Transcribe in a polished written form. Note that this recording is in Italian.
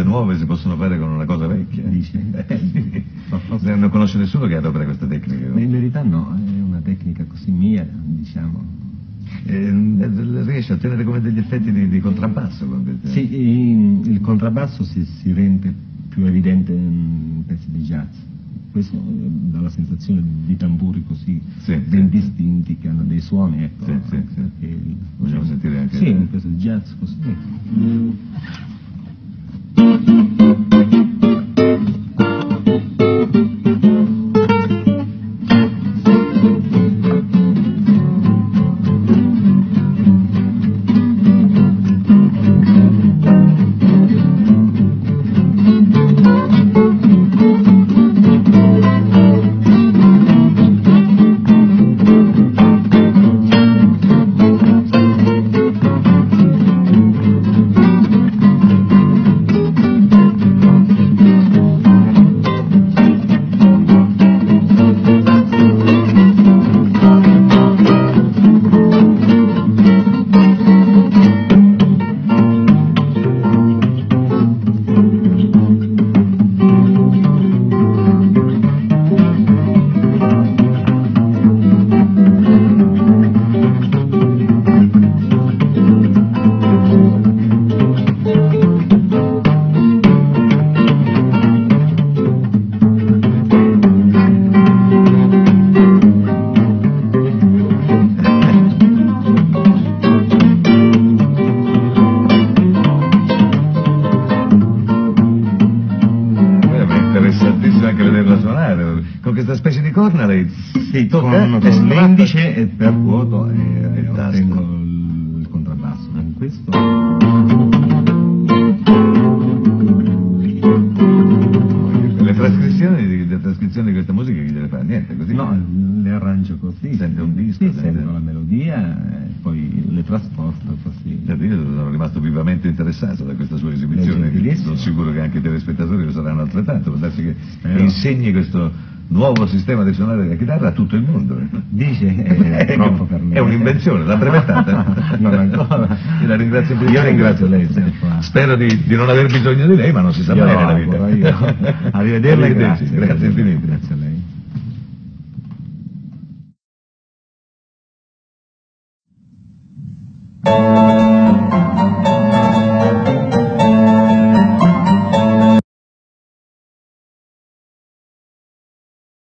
nuove si possono fare con una cosa vecchia. Dice? Sì. Non conosce nessuno che adopera questa tecnica. Ma in verità no, è una tecnica così mia, diciamo. Riesce a ottenere come degli effetti di contrabbasso? Sì, il contrabbasso si rende più evidente in pezzi di jazz. Questo dà la sensazione di tamburi così ben distinti che hanno dei suoni, ecco. Vogliamo sentire anche? Sì, un pezzo di jazz così. Con questa specie di corna lei sì, con l'indice e per vuoto e ottengo il contrabbasso. Con questo le trascrizioni di questa musica chi deve fare? Niente, così? No, le arrangio così. Sente un disco? Sì, sento la melodia e poi le trasporto così. Io sono rimasto vivamente interessato da questa sua esibizione, sono sicuro che anche i telespettatori lo saranno altrettanto, può darsi che insegni questo nuovo sistema di suonare la chitarra a tutto il mondo. Dice, è troppo per me. È un'invenzione, l'ha brevettata? Non ancora. Io la ringrazio Io ringrazio lei. Spero di non aver bisogno di lei, ma non si sa mai nella vita. Arrivederla e grazie. Grazie infinite. Grazie a lei.